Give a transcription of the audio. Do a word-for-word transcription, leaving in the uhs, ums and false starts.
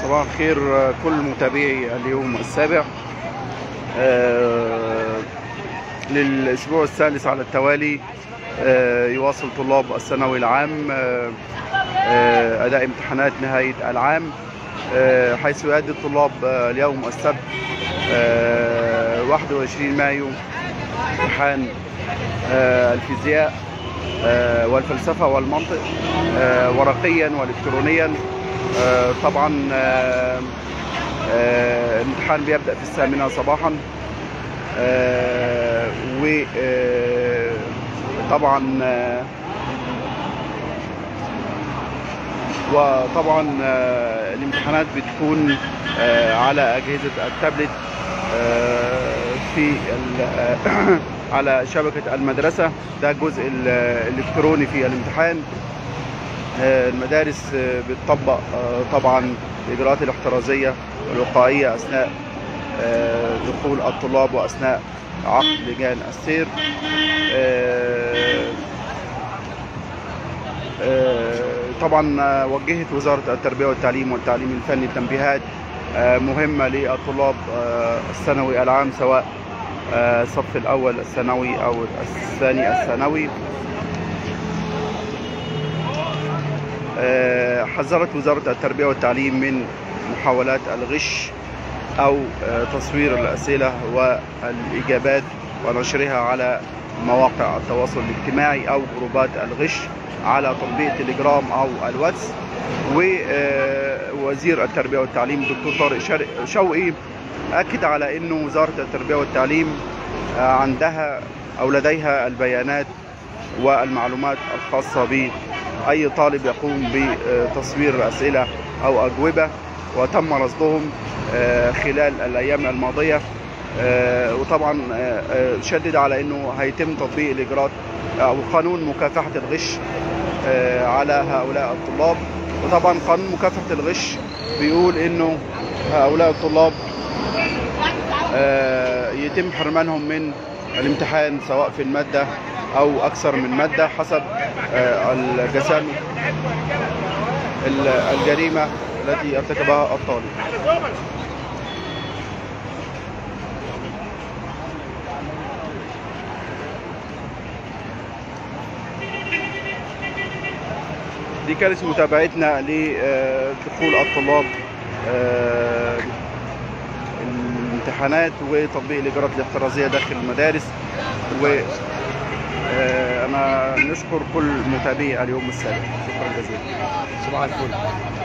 صباح الخير كل متابعي اليوم السابع. آه للأسبوع الثالث على التوالي آه يواصل طلاب الثانوي العام آه آه أداء امتحانات نهاية العام، آه حيث يؤدي الطلاب آه اليوم السبت آه واحد وعشرين مايو امتحان آه الفيزياء آه والفلسفة والمنطق آه ورقيا والإلكترونيا. آه طبعا آه آه الامتحان بيبدأ في الثامنة صباحا، آه وطبعا آه وطبعا آه الامتحانات بتكون آه على أجهزة التابلت آه في على شبكة المدرسة. ده الجزء الإلكتروني في الامتحان. المدارس بتطبق طبعا الإجراءات الاحترازية والوقائية أثناء دخول الطلاب وأثناء عقد لجان السير. طبعا وجهت وزارة التربية والتعليم والتعليم الفني تنبيهات مهمة للطلاب الثانوي العام، سواء الصف الأول الثانوي أو الثاني الثانوي. حذرت وزارة التربية والتعليم من محاولات الغش أو تصوير الأسئلة والإجابات ونشرها على مواقع التواصل الاجتماعي أو جروبات الغش على تطبيق تليجرام أو الواتس. ووزير التربية والتعليم الدكتور طارق شوقي أكد على أنه وزارة التربية والتعليم عندها أو لديها البيانات والمعلومات الخاصة بأي طالب يقوم بتصوير أسئلة أو أجوبة وتم رصدهم خلال الأيام الماضية. وطبعا شدد على أنه هيتم تطبيق الإجراءات أو قانون مكافحة الغش على هؤلاء الطلاب. وطبعا قانون مكافحة الغش بيقول أنه هؤلاء الطلاب يتم حرمانهم من الامتحان سواء في المادة أو أكثر من مادة حسب الجسام الجريمة التي ارتكبها الطالب. دي كانت متابعتنا لدخول الطلاب الامتحانات وتطبيق الإجراءات الاحترازية داخل المدارس. وأنا نشكر كل متابعي اليوم السابع. شكرا جزيلا. صباح الفل.